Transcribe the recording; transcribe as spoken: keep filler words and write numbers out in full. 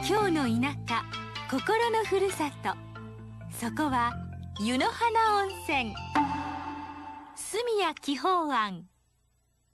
今日の田舎、心のふるさと、そこは湯の花温泉。住谷喜報庵。